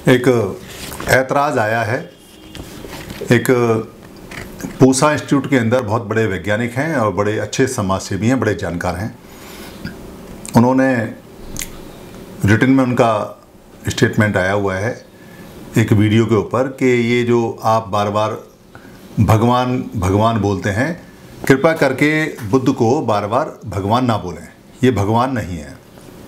एक ऐतराज़ आया है। एक पूसा इंस्टीट्यूट के अंदर बहुत बड़े वैज्ञानिक हैं और बड़े अच्छे समाजसेवी हैं, बड़े जानकार हैं। उन्होंने रिटन में उनका स्टेटमेंट आया हुआ है एक वीडियो के ऊपर कि ये जो आप बार बार भगवान भगवान बोलते हैं, कृपया करके बुद्ध को बार बार भगवान ना बोलें, ये भगवान नहीं है।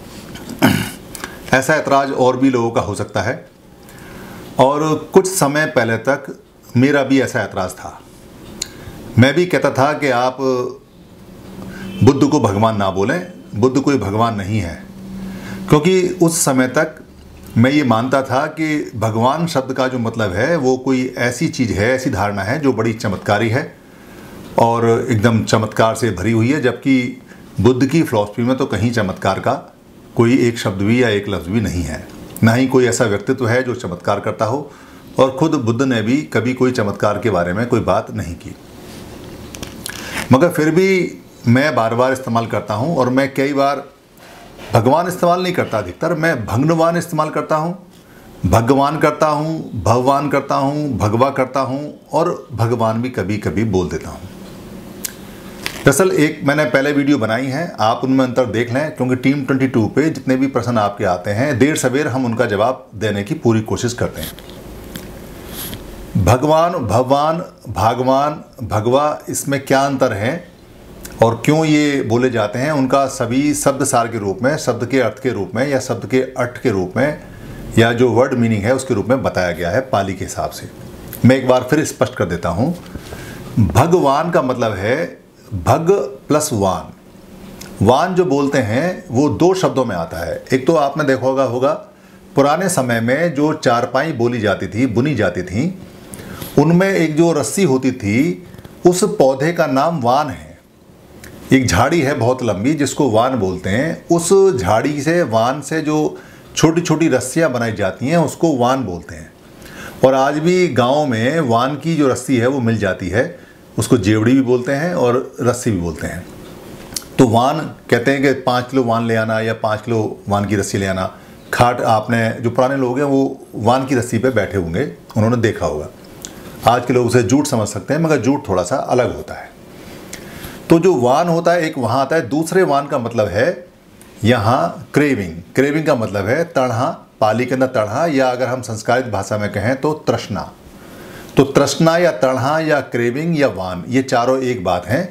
ऐसा ऐतराज़ और भी लोगों का हो सकता है और कुछ समय पहले तक मेरा भी ऐसा ऐतराज़ था। मैं भी कहता था कि आप बुद्ध को भगवान ना बोलें, बुद्ध कोई भगवान नहीं है, क्योंकि उस समय तक मैं ये मानता था कि भगवान शब्द का जो मतलब है वो कोई ऐसी चीज़ है, ऐसी धारणा है जो बड़ी चमत्कारी है और एकदम चमत्कार से भरी हुई है, जबकि बुद्ध की फ़िलॉसफी में तो कहीं चमत्कार का कोई एक शब्द भी या एक लफ्ज़ भी नहीं है। ना ही कोई ऐसा व्यक्तित्व है जो चमत्कार करता हो, और ख़ुद बुद्ध ने भी कभी कोई चमत्कार के बारे में कोई बात नहीं की। मगर फिर भी मैं बार बार इस्तेमाल करता हूँ, और मैं कई बार भगवान इस्तेमाल नहीं करता, अधिकतर मैं भगवान इस्तेमाल करता हूँ, भगवान करता हूँ, भगवान करता हूँ, भगवा करता हूँ, और भगवान भी कभी कभी बोल देता हूँ। दरअसल एक मैंने पहले वीडियो बनाई है, आप उनमें अंतर देख लें, क्योंकि टीम 22 पे जितने भी प्रश्न आपके आते हैं देर सवेर हम उनका जवाब देने की पूरी कोशिश करते हैं। भगवान, भगवान, भागवान, भगवा, इसमें क्या अंतर है और क्यों ये बोले जाते हैं, उनका सभी शब्द सार के रूप में, शब्द के अर्थ के रूप में या शब्द के अर्थ के रूप में या जो वर्ड मीनिंग है उसके रूप में बताया गया है पाली के हिसाब से। मैं एक बार फिर स्पष्ट कर देता हूँ। भगवान का मतलब है भग प्लस वान। वान जो बोलते हैं वो दो शब्दों में आता है। एक तो आपने देखा होगा पुराने समय में जो चारपाई बोली जाती थी, बुनी जाती थी, उनमें एक जो रस्सी होती थी उस पौधे का नाम वान है। एक झाड़ी है बहुत लंबी जिसको वान बोलते हैं, उस झाड़ी से, वान से जो छोटी छोटी रस्सियाँ बनाई जाती हैं उसको वान बोलते हैं। और आज भी गाँव में वान की जो रस्सी है वो मिल जाती है, उसको जेवड़ी भी बोलते हैं और रस्सी भी बोलते हैं। तो वान कहते हैं कि 5 किलो वान ले आना या 5 किलो वान की रस्सी ले आना। खाट, आपने जो पुराने लोग हैं वो वान की रस्सी पे बैठे होंगे, उन्होंने देखा होगा। आज के लोग उसे जूट समझ सकते हैं, मगर जूट थोड़ा सा अलग होता है। तो जो वान होता है एक वहाँ आता है। दूसरे वान का मतलब है यहाँ क्रेविंग। क्रेविंग का मतलब है तड़हा, पाली के अंदर तड़हा, या अगर हम संस्कृत भाषा में कहें तो तृष्णा। तो तृष्णा या तड़हा या क्रेविंग या वान, ये चारों एक बात हैं।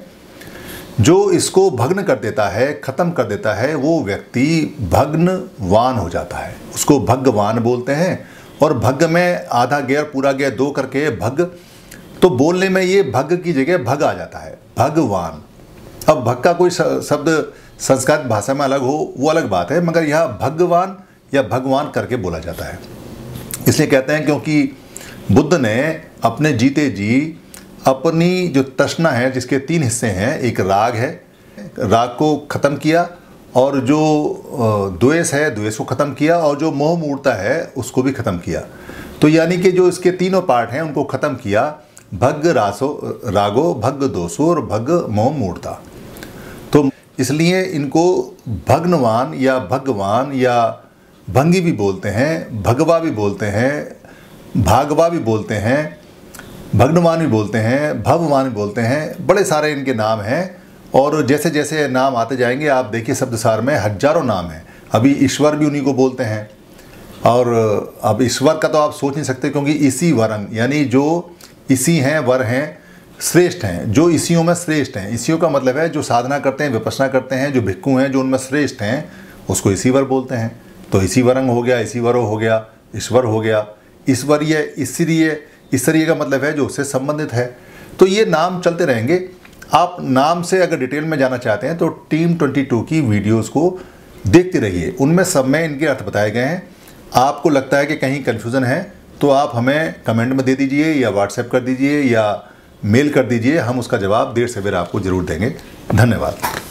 जो इसको भग्न कर देता है, ख़त्म कर देता है, वो व्यक्ति भग्नवान हो जाता है, उसको भगवान बोलते हैं। और भग में आधा गेर पूरा गेर दो करके भग, तो बोलने में ये भग की जगह भग आ जाता है, भगवान। अब भग का कोई शब्द संस्कृत भाषा में अलग हो वो अलग बात है, मगर यह भगवान या भगवान करके बोला जाता है। इसलिए कहते हैं क्योंकि बुद्ध ने अपने जीते जी अपनी जो तृष्णा है, जिसके 3 हिस्से हैं, एक राग है, राग को ख़त्म किया, और जो द्वेष है, द्वेष को ख़त्म किया, और जो मोह मूर्ता है उसको भी ख़त्म किया। तो यानी कि जो इसके तीनों पार्ट हैं उनको ख़त्म किया, भग रागो, भग दोषो और भग मोह मूर्ता। तो इसलिए इनको भग्नवान या भगवान या भंगी भी बोलते हैं, भगवा भी बोलते हैं, भागवा भी बोलते हैं, भग्नवान भी बोलते हैं, भववान भी बोलते हैं। बड़े सारे इनके नाम हैं, और जैसे जैसे नाम आते जाएंगे आप देखिए शब्दसार में हजारों नाम हैं। अभी ईश्वर भी उन्हीं को बोलते हैं, और अब ईश्वर का तो आप सोच नहीं सकते, क्योंकि इसी वरंग, यानी जो इसी हैं, वर हैं, श्रेष्ठ हैं, जो इसियों में श्रेष्ठ हैं। इसियों का मतलब है जो साधना करते हैं, विपश्यना करते हैं, जो भिक्खु हैं, जो उनमें श्रेष्ठ हैं, उसको इसी वर बोलते हैं। तो इसी वरंग हो गया, इसी वरो हो गया, ईश्वर हो गया, ईश्वरीय, ईश्वरीय का मतलब है जो उससे संबंधित है। तो ये नाम चलते रहेंगे। आप नाम से अगर डिटेल में जाना चाहते हैं तो टीम 22 की वीडियोस को देखते रहिए, उनमें सब में इनके अर्थ बताए गए हैं। आपको लगता है कि कहीं कन्फ्यूज़न है तो आप हमें कमेंट में दे दीजिए, या व्हाट्सएप कर दीजिए, या मेल कर दीजिए, हम उसका जवाब देर सवेर आपको ज़रूर देंगे। धन्यवाद।